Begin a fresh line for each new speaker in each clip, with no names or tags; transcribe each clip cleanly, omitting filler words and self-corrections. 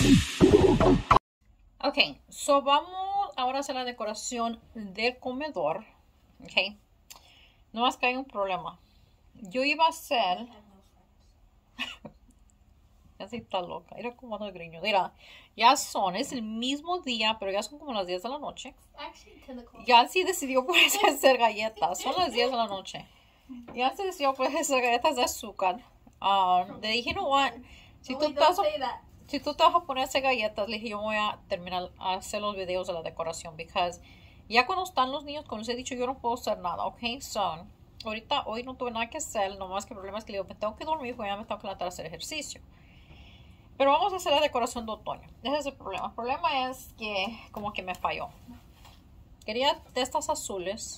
Ok, so vamos ahora a hacer la decoración del comedor. Ok, no más que hay un problema. Yo iba a hacer... Así está loca. Mira cómo anda el griño. Mira, ya son, es el mismo día, pero ya son como las 10 de la noche. Ya sí decidió pues hacer galletas. Son las 10 de la noche. Ya se decidió pues hacer galletas de azúcar. Le dije, no, si tú te vas a poner a hacer galletas, le dije, yo voy a terminar a hacer los videos de la decoración. Because ya cuando están los niños, como les he dicho, yo no puedo hacer nada, ok. So, ahorita, hoy no tuve nada que hacer. Nomás que el problema es que le digo, me tengo que dormir porque ya me tengo que levantar a hacer ejercicio. Pero vamos a hacer la decoración de otoño. Ese es el problema. El problema es que como que me falló. Quería de estas azules.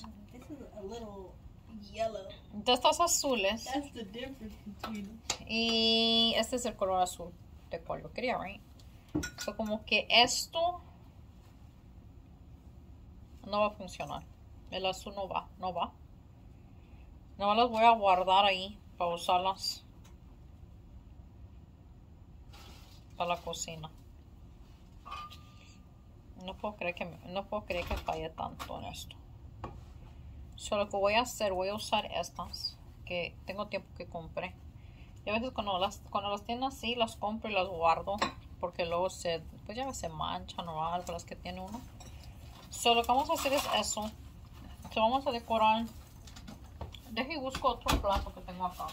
De estas azules. Y este es el color azul de cual yo quería, right? So, como que esto no va a funcionar. El azul no va. No las voy a guardar ahí para usarlas para la cocina. No puedo creer que falle tanto en esto. Solo lo que voy a hacer, voy a usar estas que tengo tiempo que compré. Y a veces cuando las tienen así, las compro y las guardo porque luego pues ya se manchan o algo las que tiene uno. Solo lo que vamos a hacer es eso. So, vamos a decorar. Deje y busco otro plato que tengo acá.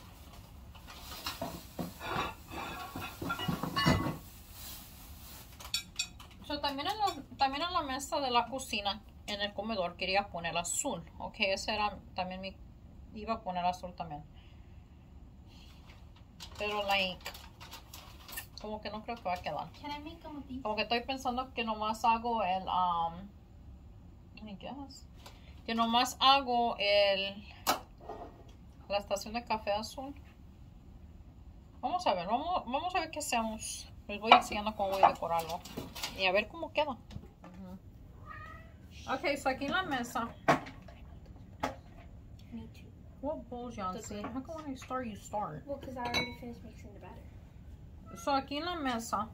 So, también en la mesa de la cocina, en el comedor, quería poner azul. Ok, ese era también iba a poner azul también. Pero como que no creo que va a quedar. Como que estoy pensando que nomás hago que nomás hago la estación de café azul. Vamos a ver qué hacemos. Les voy enseñando cómo voy a decorarlo. Y a ver cómo queda. Ok, so aquí en la mesa.
Me too.
What bowls, Yancy? How come when I start, you start?
Well, because I already finished mixing the batter.
So aquí en la mesa.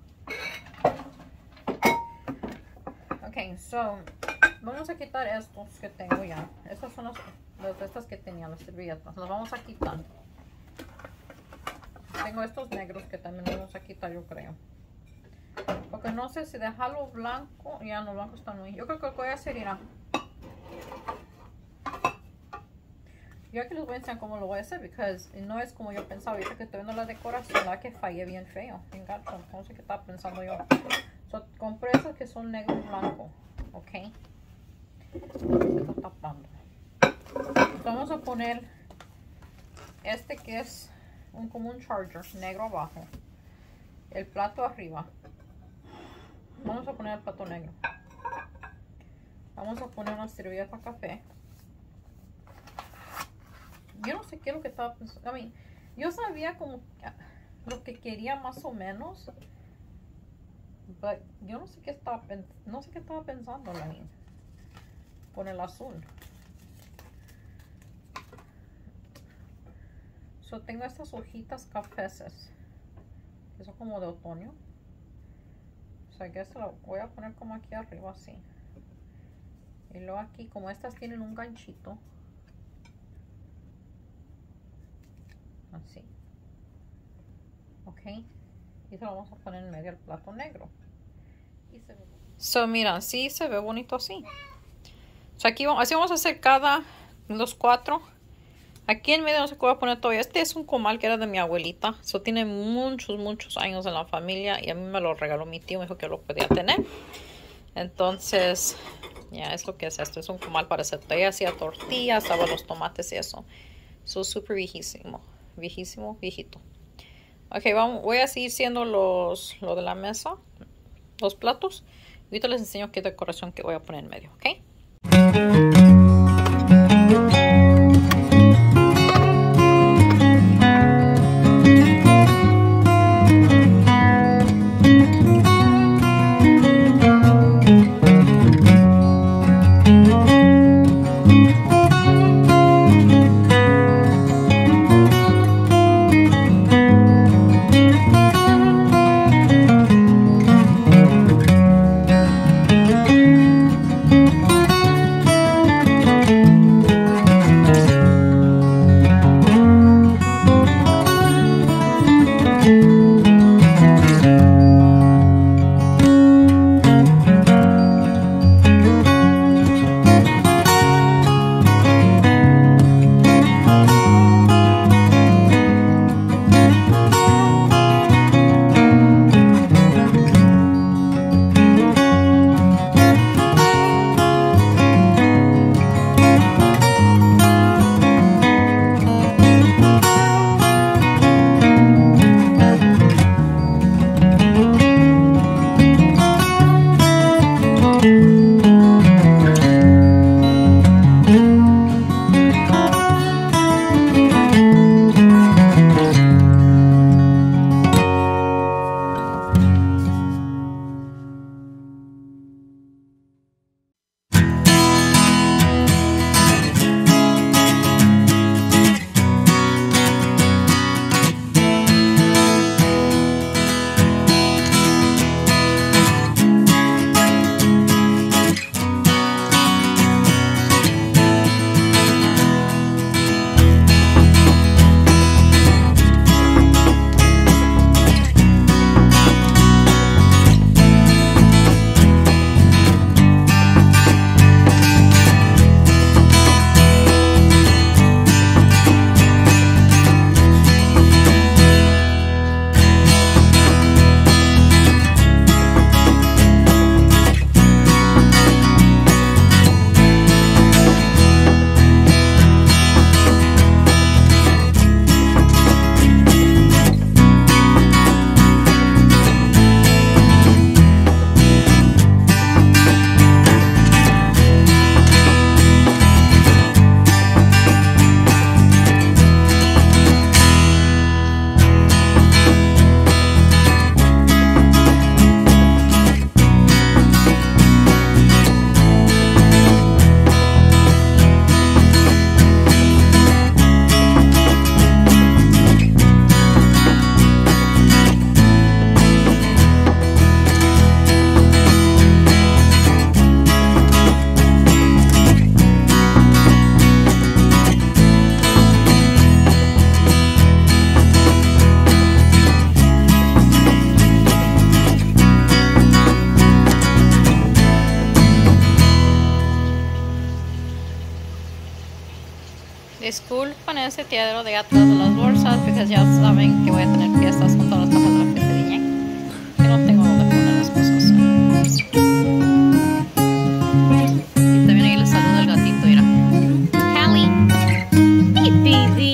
Ok, so vamos a quitar estos que tengo ya. Estas son estas que tenía, las servilletas. Las vamos a quitar. Tengo estos negros que también los vamos a quitar, yo creo. Porque no sé si dejarlo blanco. Ya no, blanco está muy. Yo creo que lo que voy a hacer irá. Yo aquí les voy a enseñar cómo lo voy a hacer. Porque no es como yo pensaba. Ahorita que estoy viendo la decoración, la que fallé bien feo. Bien gacho. No sé qué estaba pensando yo. So, compré esas que son negro y blanco. Ok. Se está tapando. Entonces, vamos a poner este que es como un charger negro abajo, el plato arriba. Vamos a poner el plato negro. Vamos a poner una servilleta café. Yo no sé qué es lo que estaba pensando. Yo sabía como lo que quería más o menos, pero yo no sé qué estaba pensando con el azul. So, tengo estas hojitas cafeses que son como de otoño. O sea, que esto lo voy a poner como aquí arriba así. Y luego aquí, como estas tienen un ganchito. Así. Ok. Y se lo vamos a poner en medio del plato negro. So, mira, así se ve bonito así. So, aquí así vamos a hacer los 4. Aquí en medio no sé qué voy a poner todavía. Este es un comal que era de mi abuelita. Eso tiene muchos años en la familia. Y a mí me lo regaló mi tío. Me dijo que lo podía tener. Entonces, ya es lo que es esto. Es un comal para hacer tortillas. Hacía tortillas, asaba los tomates y eso. Eso es súper viejísimo. Viejito. Ok, voy a seguir haciendo lo de la mesa. Los platos. Y ahorita les enseño qué decoración que voy a poner en medio. Ok. Disculpen ese tiadero de atrás de las bolsas, porque ya saben que voy a tener fiestas con todas las cajas de la cafetería. Que no tengo dónde poner las cosas. Y también ahí les saluda el gatito, mira. Callie. Hey, baby.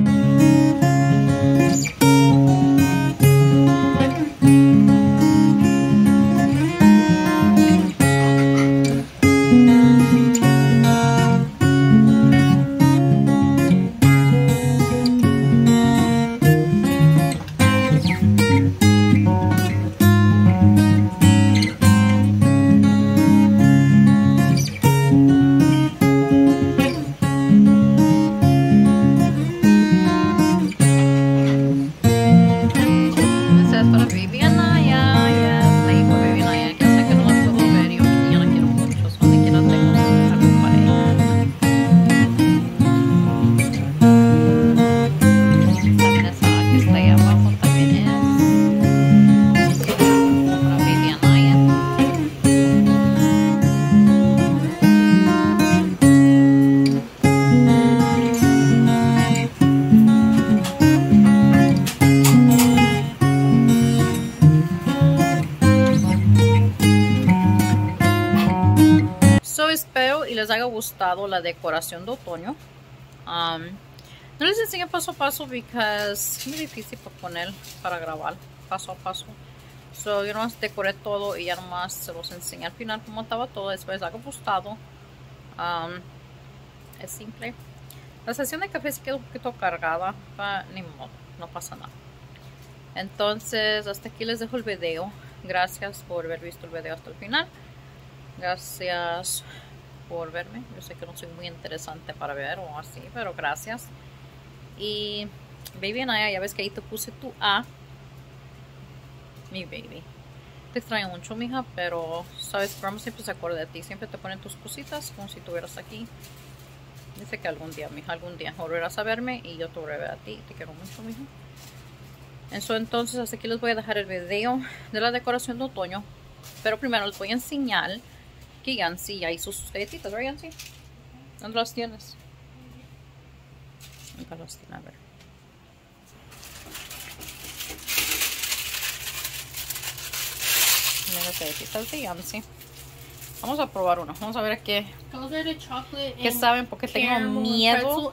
Espero y les haya gustado la decoración de otoño. No les enseño paso a paso porque es muy difícil para grabar paso a paso. Yo nomás decoré todo y ya nomás se los enseñé al final cómo estaba todo. Espero les haya gustado. Es simple. La sesión de café se quedó un poquito cargada, pero ni modo, no pasa nada. Entonces hasta aquí les dejo el video. Gracias por haber visto el video hasta el final. Gracias por verme. Yo sé que no soy muy interesante para ver o así, pero gracias. Y Baby Anaya, ya ves que ahí te puse tu A. Mi baby. Te extraño mucho, mija, pero sabes, Grandma siempre se acuerda de ti. Siempre te ponen tus cositas como si estuvieras aquí. Dice que algún día, mija, algún día volverás a verme y yo te volveré a ver a ti. Te quiero mucho, mija. Entonces hasta aquí les voy a dejar el video de la decoración de otoño. Pero primero les voy a enseñar que Yancy ya hizo sus galletitas, ¿verdad, Yancy? ¿Dónde las tienes? Acá las tiene, a ver. Mira las galletitas de Yancy. Vamos a probar una. Vamos a ver qué saben, porque tengo miedo.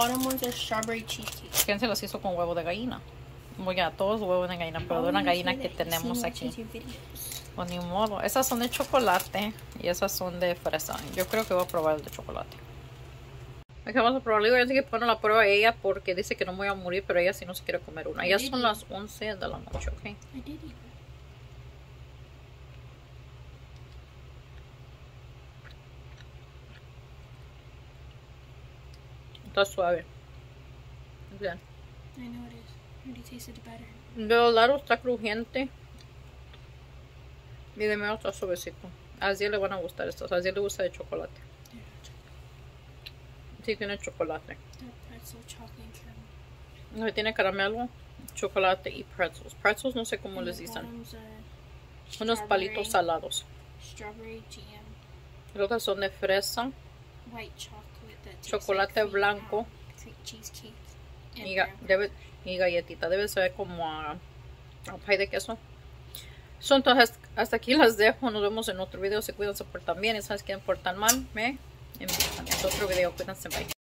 Yancy las hizo con huevo de gallina. Voy a todos huevos de gallina, pero de una gallina que tenemos aquí. Pues ni modo. Esas son de chocolate y esas son de fresa. Yo creo que voy a probar el de chocolate. Ok, vamos a probarlo. Yo sé que pone la prueba a ella porque dice que no me voy a morir, pero ella sí no se quiere comer una. Ya son las 11 de la noche, ok. Está suave. Bien. De lado está crujiente. Y de medio está suavecito. A Aziel le van a gustar estos. A Aziel le gusta de chocolate. Sí, tiene chocolate. No, tiene caramelo, chocolate y pretzels. Pretzels no sé cómo les dicen. Unos palitos salados. Los otros son de fresa. Chocolate blanco. Y galletita. Debe ser como a pie de queso. Entonces hasta aquí las dejo. Nos vemos en otro video. Se cuidan, se portan bien. Y sabes que portan mal, me invitan en otro video. Cuídense, bye.